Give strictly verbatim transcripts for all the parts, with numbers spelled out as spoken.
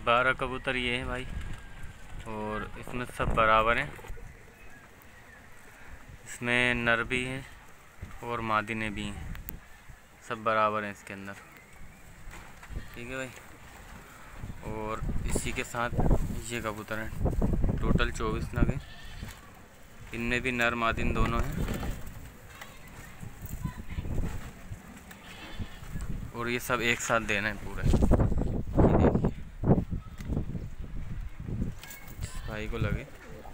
बारह कबूतर ये हैं भाई, और इसमें सब बराबर हैं। इसमें नर भी हैं और मादिने भी हैं, सब बराबर हैं इसके अंदर। ठीक है भाई। और इसी के साथ ये कबूतर हैं, टोटल चौबीस नग हैं। इनमें भी नर मादिन दोनों हैं, और ये सब एक साथ देना है पूरे। ये देखिए, जिस भाई को लगे।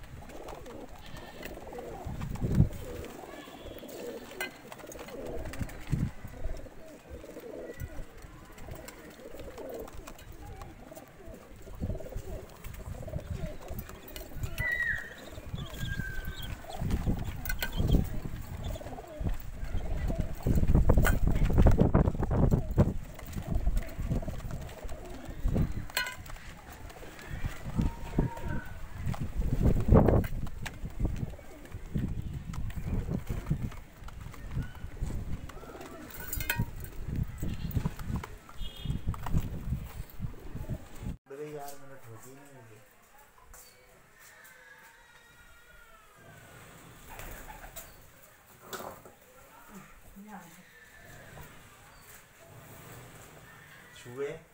यार मिनट होती ही नहीं मुझे। छुए